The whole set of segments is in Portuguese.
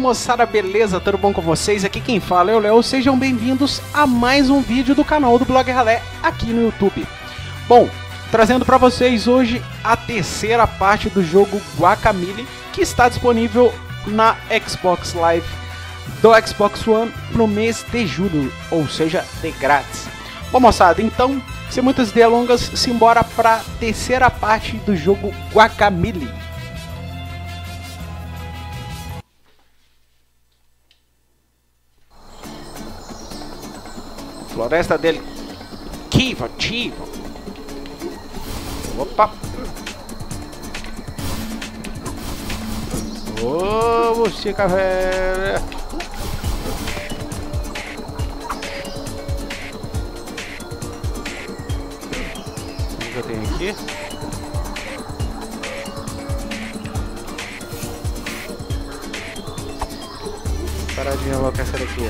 moçada, beleza? Tudo bom com vocês? Aqui quem fala é o Léo, sejam bem-vindos a mais um vídeo do canal do Blog Ralé aqui no YouTube. Bom, trazendo para vocês hoje a terceira parte do jogo Guacamelee, que está disponível na Xbox Live do Xbox One no mês de julho, ou seja, de grátis. Bom, moçada, então, sem muitas delongas, simbora para a terceira parte do jogo Guacamelee. Floresta del Chivo. Opa! Ô, bucica velha! O que eu tenho aqui? Paradinha louca essa daqui.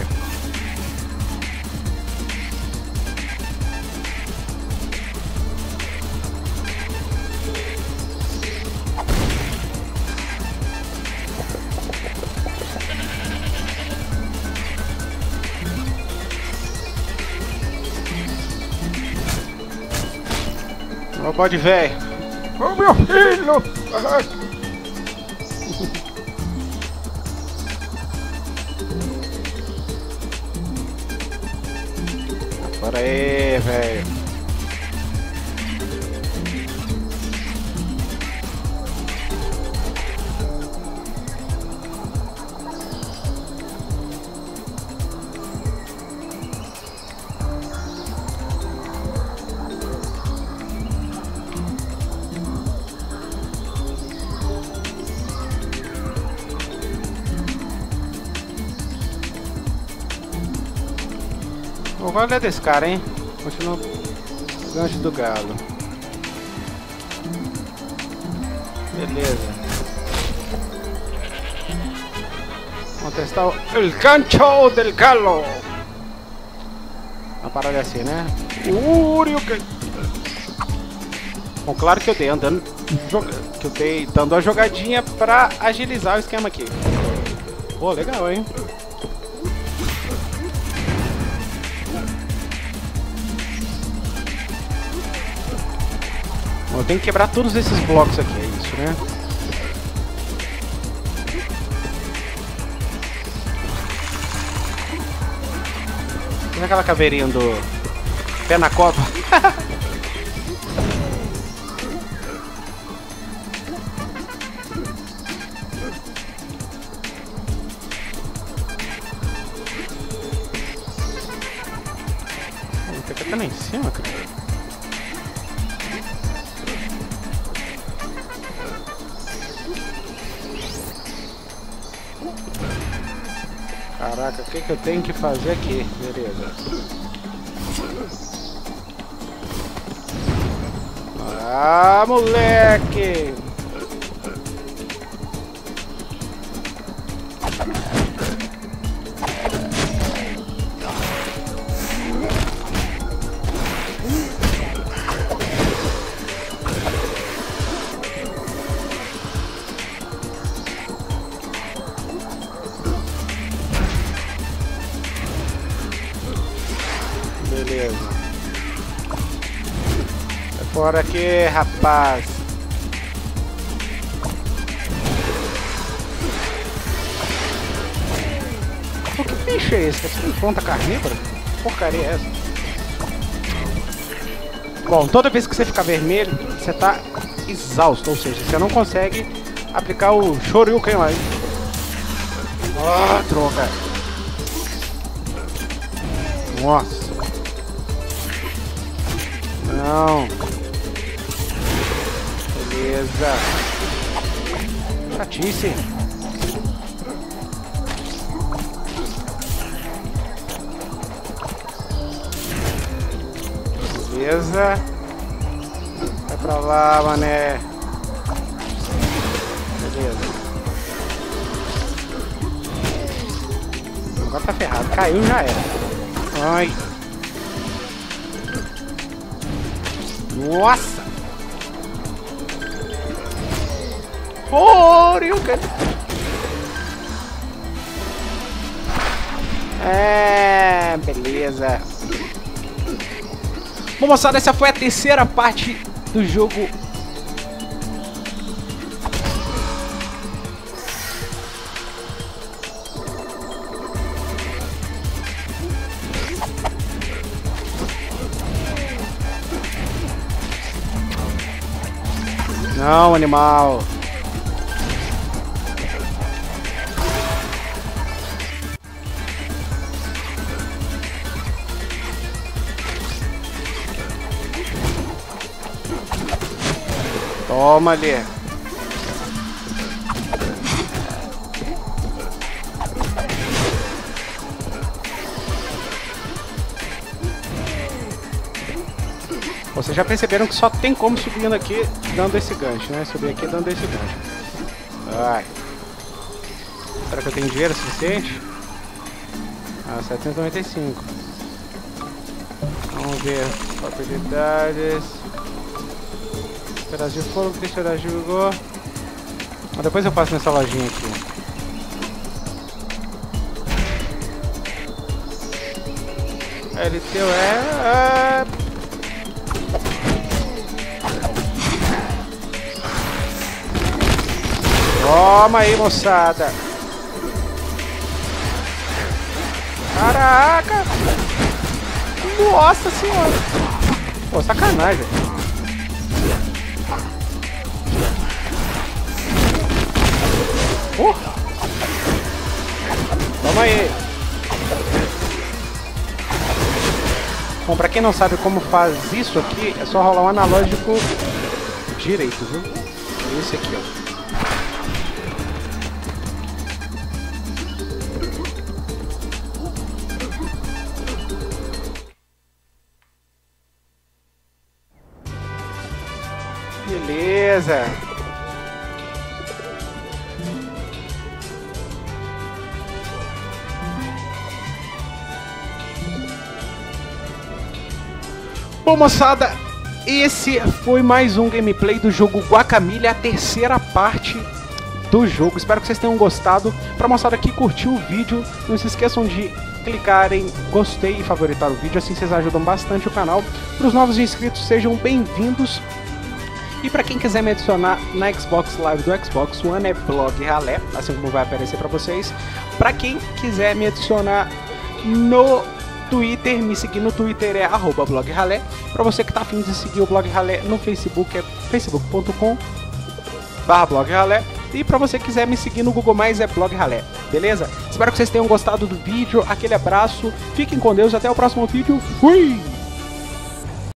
Ô, bode velho! Ô, meu filho! Bora aí, velho! Qual é desse cara, hein? Continua o gancho do galo. Beleza. Vamos testar o gancho del galo. Uma parada assim, né? Bom, claro que eu dei dando a jogadinha pra agilizar o esquema aqui. Pô, legal, hein? Eu tenho que quebrar todos esses blocos aqui, é isso, né? Olha aquela caveirinha do pé na cova. Tem que até lá em cima, cara. Caraca, o que eu tenho que fazer aqui? Beleza. Ah, moleque! Beleza. Sai fora aqui, rapaz. Pô, que bicho é esse? Essa planta carnívora? Que porcaria é essa? Bom, toda vez que você ficar vermelho, você tá exausto. Ou seja, você não consegue aplicar o Shoryuken lá. Ah, droga. Nossa. Não. Beleza. Chatice. Beleza. Vai pra lá, mané. Beleza. Agora tá ferrado. Caiu, já era. Ai. Nossa! Shoryuken! É, beleza. Bom, moçada, essa foi a terceira parte do jogo. Não, animal. Toma ali. Vocês já perceberam que só tem como subindo aqui dando esse gancho, né? Subir aqui dando esse gancho. Vai. Será que eu tenho dinheiro suficiente? Ah, 795. Vamos ver. Habilidades. Pedaço de fogo, textura de vigor. Mas depois eu passo nessa lojinha aqui. LTO é... Toma aí, moçada. Caraca. Nossa senhora. Pô, sacanagem. Toma aí. Bom, pra quem não sabe como faz isso aqui, é só rolar um analógico direito, viu? Esse aqui, ó. Beleza. Bom, moçada, esse foi mais um gameplay do jogo Guacamelee, a terceira parte do jogo. Espero que vocês tenham gostado. Pra moçada que curtiu o vídeo, não se esqueçam de clicar em gostei e favoritar o vídeo, assim vocês ajudam bastante o canal. Para os novos inscritos, sejam bem-vindos. E para quem quiser me adicionar na Xbox Live do Xbox One, é Blog Ralé, assim como vai aparecer para vocês. Para quem quiser me adicionar no Twitter, me seguir no Twitter é @blogralé. Para você que tá afim de seguir o Blog Ralé no Facebook, é facebook.com/blogralé. E para você que quiser me seguir no Google+, é Blog Ralé, beleza? Espero que vocês tenham gostado do vídeo, aquele abraço, fiquem com Deus, até o próximo vídeo, fui!